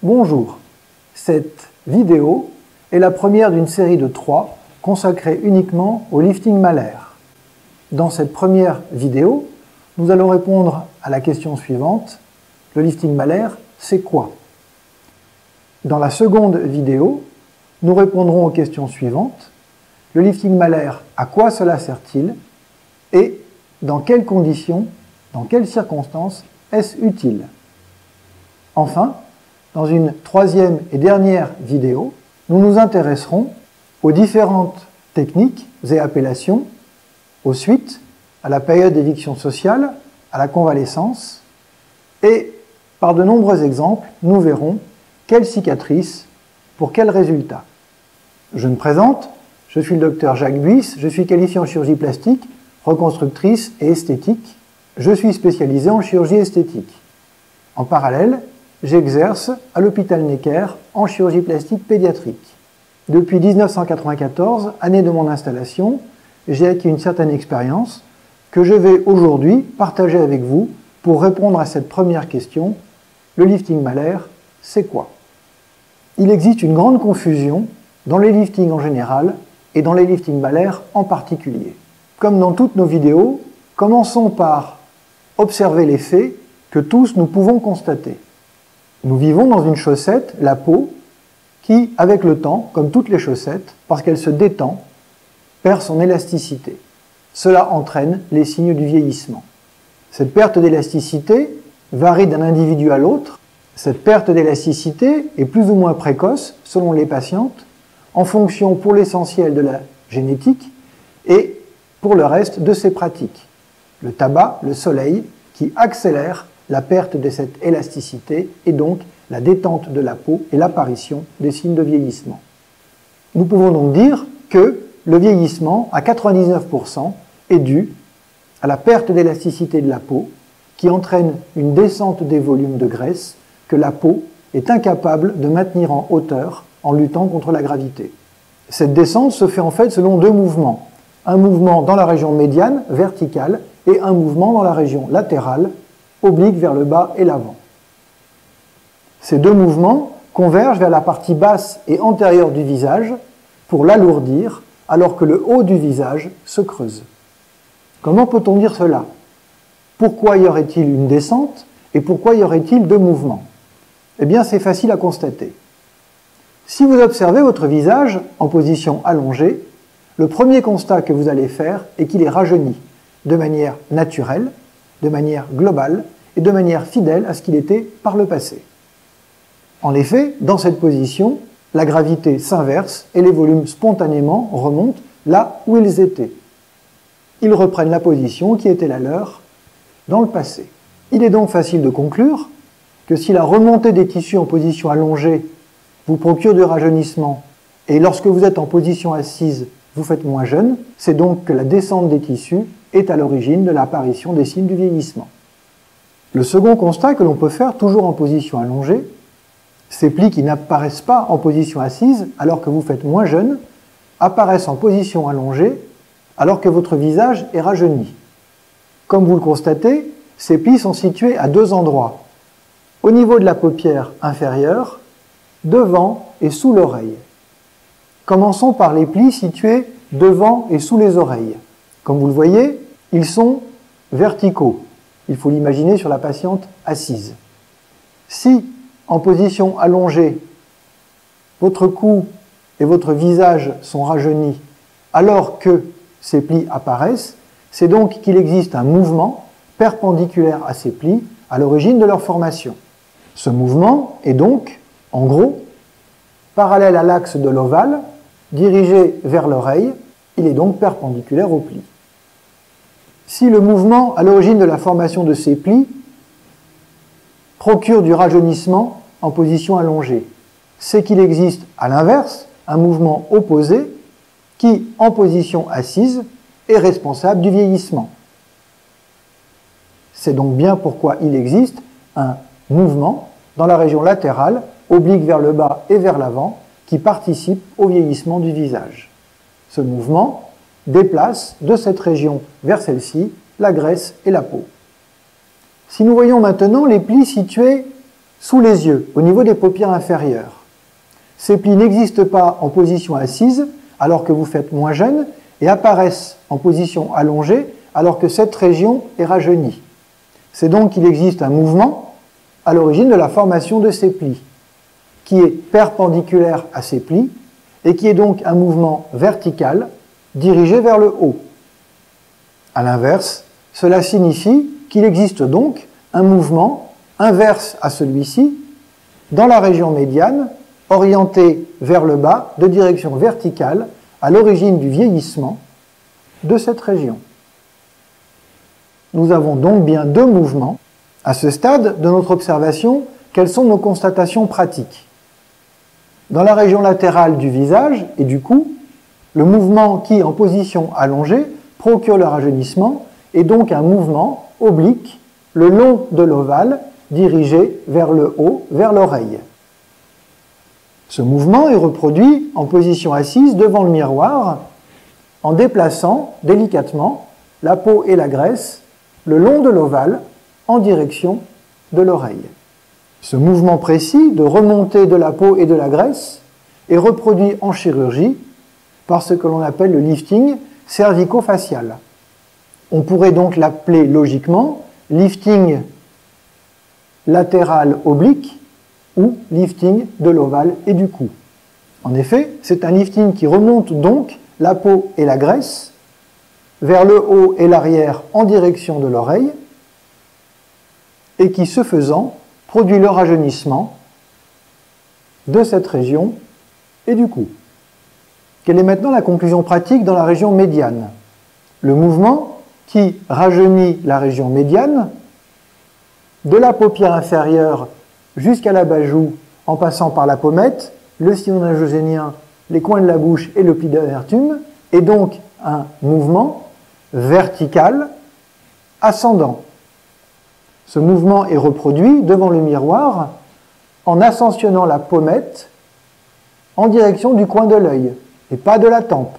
Bonjour, cette vidéo est la première d'une série de 3 consacrée uniquement au lifting malaire. Dans cette première vidéo, nous allons répondre à la question suivante: le lifting malaire, c'est quoi? Dans la seconde vidéo, nous répondrons aux questions suivantes: le lifting malaire, à quoi cela sert-il? Et dans quelles conditions, dans quelles circonstances est-ce utile? Enfin, dans une troisième et dernière vidéo, nous nous intéresserons aux différentes techniques et appellations, aux suites, à la période d'éviction sociale, à la convalescence, et par de nombreux exemples, nous verrons quelle cicatrice, pour quel résultat. Je me présente, je suis le docteur Jacques Buys, je suis qualifié en chirurgie plastique, reconstructrice et esthétique. Je suis spécialisé en chirurgie esthétique. En parallèle, j'exerce à l'hôpital Necker en chirurgie plastique pédiatrique. Depuis 1994, année de mon installation, j'ai acquis une certaine expérience que je vais aujourd'hui partager avec vous pour répondre à cette première question: le lifting malaire, c'est quoi? Il existe une grande confusion dans les liftings en général et dans les liftings malaires en particulier. Comme dans toutes nos vidéos, commençons par observer les faits que tous nous pouvons constater. Nous vivons dans une chaussette, la peau, qui, avec le temps, comme toutes les chaussettes, parce qu'elle se détend, perd son élasticité. Cela entraîne les signes du vieillissement. Cette perte d'élasticité varie d'un individu à l'autre. Cette perte d'élasticité est plus ou moins précoce, selon les patientes, en fonction, pour l'essentiel, de la génétique et, pour le reste, de ses pratiques. Le tabac, le soleil, qui accélère la perte de cette élasticité et donc la détente de la peau et l'apparition des signes de vieillissement. Nous pouvons donc dire que le vieillissement, à 99%, est dû à la perte d'élasticité de la peau qui entraîne une descente des volumes de graisse que la peau est incapable de maintenir en hauteur en luttant contre la gravité. Cette descente se fait en fait selon 2 mouvements. Un mouvement dans la région médiane, verticale, et un mouvement dans la région latérale, oblique vers le bas et l'avant. Ces 2 mouvements convergent vers la partie basse et antérieure du visage pour l'alourdir, alors que le haut du visage se creuse. Comment peut-on dire cela? Pourquoi y aurait-il une descente et pourquoi y aurait-il 2 mouvements? Eh bien, c'est facile à constater. Si vous observez votre visage en position allongée, le premier constat que vous allez faire est qu'il est rajeuni, de manière naturelle, de manière globale et de manière fidèle à ce qu'il était par le passé. En effet, dans cette position, la gravité s'inverse et les volumes spontanément remontent là où ils étaient. Ils reprennent la position qui était la leur dans le passé. Il est donc facile de conclure que si la remontée des tissus en position allongée vous procure du rajeunissement et lorsque vous êtes en position assise, vous faites moins jeune, c'est donc que la descente des tissus est à l'origine de l'apparition des signes du vieillissement. Le second constat que l'on peut faire, toujours en position allongée, ces plis qui n'apparaissent pas en position assise alors que vous faites moins jeune, apparaissent en position allongée alors que votre visage est rajeuni. Comme vous le constatez, ces plis sont situés à 2 endroits, au niveau de la paupière inférieure, devant et sous l'oreille. Commençons par les plis situés devant et sous les oreilles. Comme vous le voyez, ils sont verticaux. Il faut l'imaginer sur la patiente assise. Si, en position allongée, votre cou et votre visage sont rajeunis alors que ces plis apparaissent, c'est donc qu'il existe un mouvement perpendiculaire à ces plis à l'origine de leur formation. Ce mouvement est donc, en gros, parallèle à l'axe de l'ovale, dirigé vers l'oreille, il est donc perpendiculaire aux plis. Si le mouvement à l'origine de la formation de ces plis procure du rajeunissement en position allongée, c'est qu'il existe à l'inverse un mouvement opposé qui, en position assise, est responsable du vieillissement. C'est donc bien pourquoi il existe un mouvement dans la région latérale, oblique vers le bas et vers l'avant, qui participe au vieillissement du visage. Ce mouvement déplace de cette région vers celle-ci la graisse et la peau. Si nous voyons maintenant les plis situés sous les yeux, au niveau des paupières inférieures. Ces plis n'existent pas en position assise alors que vous faites moins jeune et apparaissent en position allongée alors que cette région est rajeunie. C'est donc qu'il existe un mouvement à l'origine de la formation de ces plis, qui est perpendiculaire à ces plis et qui est donc un mouvement vertical dirigé vers le haut. A l'inverse, cela signifie qu'il existe donc un mouvement inverse à celui-ci dans la région médiane, orienté vers le bas de direction verticale à l'origine du vieillissement de cette région. Nous avons donc bien deux mouvements. À ce stade de notre observation, quelles sont nos constatations pratiques? Dans la région latérale du visage et du cou, le mouvement qui, en position allongée, procure le rajeunissement est donc un mouvement oblique le long de l'ovale dirigé vers le haut, vers l'oreille. Ce mouvement est reproduit en position assise devant le miroir en déplaçant délicatement la peau et la graisse le long de l'ovale en direction de l'oreille. Ce mouvement précis de remontée de la peau et de la graisse est reproduit en chirurgie par ce que l'on appelle le lifting cervico-facial. On pourrait donc l'appeler logiquement lifting latéral oblique ou lifting de l'ovale et du cou. En effet, c'est un lifting qui remonte donc la peau et la graisse vers le haut et l'arrière en direction de l'oreille et qui, ce faisant, produit le rajeunissement de cette région et du cou. Quelle est maintenant la conclusion pratique dans la région médiane? Le mouvement qui rajeunit la région médiane, de la paupière inférieure jusqu'à la bajoue, en passant par la pommette, le sillon nasogénien, les coins de la bouche et le pli d'amertume, est donc un mouvement vertical ascendant. Ce mouvement est reproduit devant le miroir en ascensionnant la pommette en direction du coin de l'œil et pas de la tempe.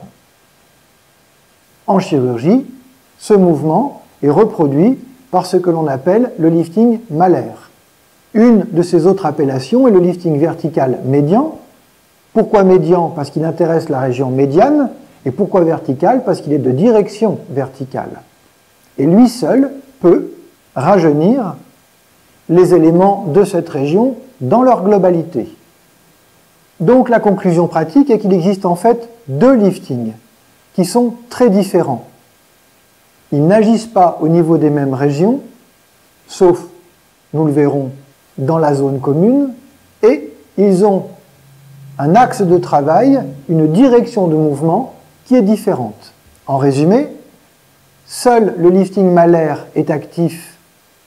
En chirurgie, ce mouvement est reproduit par ce que l'on appelle le lifting malaire. Une de ces autres appellations est le lifting vertical médian. Pourquoi médian? Parce qu'il intéresse la région médiane. Et pourquoi vertical? Parce qu'il est de direction verticale. Et lui seul peut rajeunir les éléments de cette région dans leur globalité. Donc la conclusion pratique est qu'il existe en fait deux liftings qui sont très différents. Ils n'agissent pas au niveau des mêmes régions, sauf, nous le verrons, dans la zone commune, et ils ont un axe de travail, une direction de mouvement qui est différente. En résumé, seul le lifting malaire est actif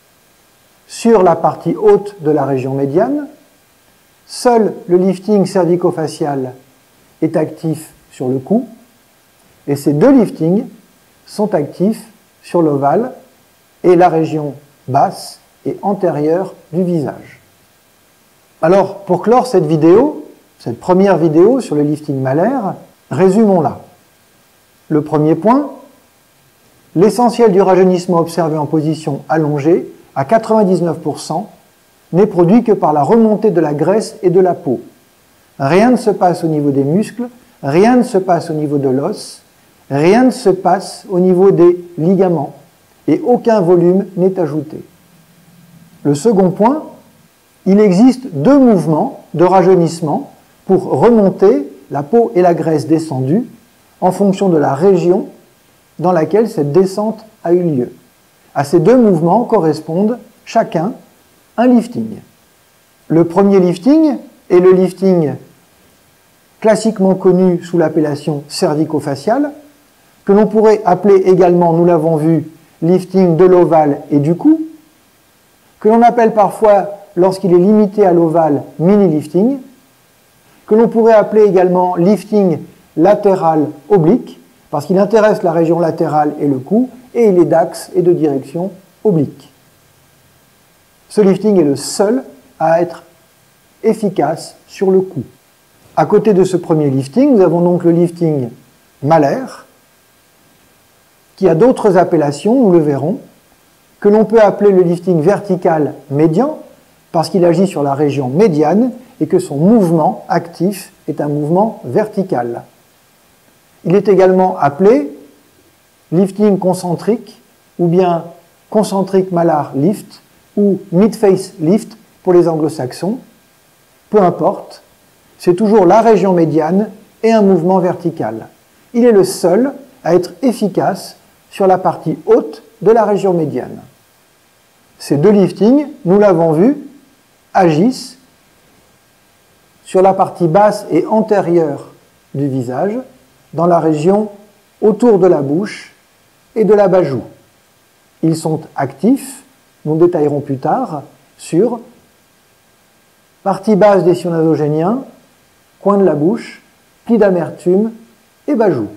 sur la partie haute de la région médiane, seul le lifting cervico-facial est actif sur le cou, et ces deux liftings sont actifs sur l'ovale et la région basse et antérieure du visage. Alors, pour clore cette vidéo, cette première vidéo sur le lifting malaire, résumons-la. Le premier point, l'essentiel du rajeunissement observé en position allongée, à 99%, n'est produit que par la remontée de la graisse et de la peau. Rien ne se passe au niveau des muscles, rien ne se passe au niveau de l'os, rien ne se passe au niveau des ligaments, et aucun volume n'est ajouté. Le second point, il existe deux mouvements de rajeunissement pour remonter la peau et la graisse descendues en fonction de la région dans laquelle cette descente a eu lieu. À ces deux mouvements correspondent chacun un lifting. Le premier lifting est le lifting classiquement connu sous l'appellation cervico-facial, que l'on pourrait appeler également, nous l'avons vu, lifting de l'ovale et du cou, que l'on appelle parfois, lorsqu'il est limité à l'ovale, mini-lifting, que l'on pourrait appeler également lifting latéral oblique, parce qu'il intéresse la région latérale et le cou, et il est d'axe et de direction oblique. Ce lifting est le seul à être efficace sur le cou. À côté de ce premier lifting, nous avons donc le lifting malaire, qui a d'autres appellations, nous le verrons, que l'on peut appeler le lifting vertical médian, parce qu'il agit sur la région médiane et que son mouvement actif est un mouvement vertical. Il est également appelé lifting concentrique ou bien concentric malar lift ou mid-face lift pour les anglo-saxons. Peu importe, c'est toujours la région médiane et un mouvement vertical. Il est le seul à être efficace sur la partie haute de la région médiane. Ces deux liftings, nous l'avons vu, agissent sur la partie basse et antérieure du visage, dans la région autour de la bouche et de la bas-joue. Ils sont actifs, nous détaillerons plus tard, sur partie basse des sillons nasogéniens, coin de la bouche, pli d'amertume et bas-joue.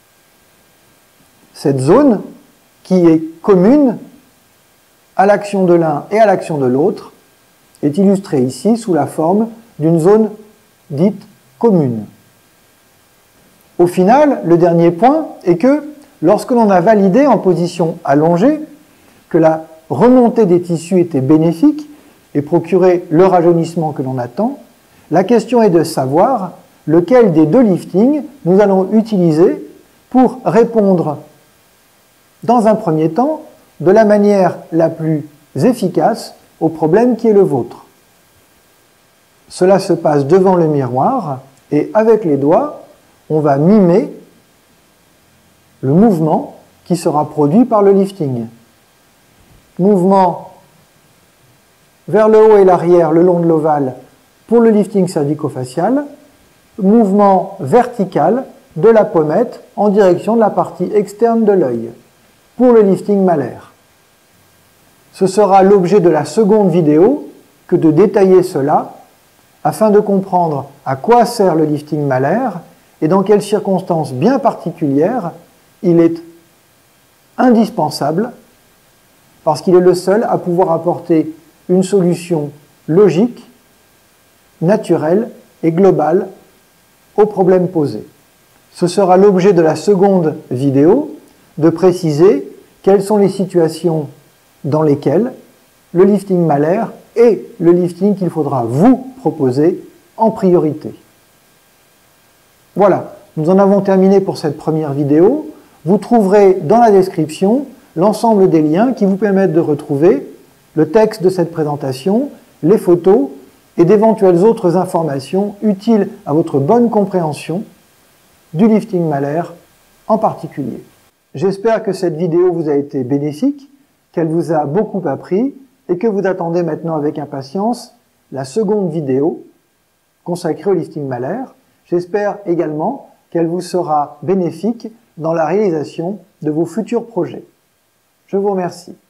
Cette zone, qui est commune à l'action de l'un et à l'action de l'autre, est illustrée ici sous la forme d'une zone dite commune. Au final, le dernier point est que lorsque l'on a validé en position allongée que la remontée des tissus était bénéfique et procurait le rajeunissement que l'on attend, la question est de savoir lequel des deux liftings nous allons utiliser pour répondre dans un premier temps de la manière la plus efficace au problème qui est le vôtre. Cela se passe devant le miroir et avec les doigts, on va mimer le mouvement qui sera produit par le lifting. Mouvement vers le haut et l'arrière le long de l'ovale pour le lifting cervico-facial, mouvement vertical de la pommette en direction de la partie externe de l'œil pour le lifting malaire. Ce sera l'objet de la seconde vidéo que de détailler cela afin de comprendre à quoi sert le lifting malaire et dans quelles circonstances bien particulières il est indispensable parce qu'il est le seul à pouvoir apporter une solution logique, naturelle et globale au problème posé. Ce sera l'objet de la seconde vidéo de préciser quelles sont les situations dans lesquelles le lifting malaire est le lifting qu'il faudra vous proposer en priorité. Voilà, nous en avons terminé pour cette première vidéo. Vous trouverez dans la description l'ensemble des liens qui vous permettent de retrouver le texte de cette présentation, les photos et d'éventuelles autres informations utiles à votre bonne compréhension du lifting malaire en particulier. J'espère que cette vidéo vous a été bénéfique, qu'elle vous a beaucoup appris et que vous attendez maintenant avec impatience la seconde vidéo consacrée au lifting malaire. J'espère également qu'elle vous sera bénéfique dans la réalisation de vos futurs projets. Je vous remercie.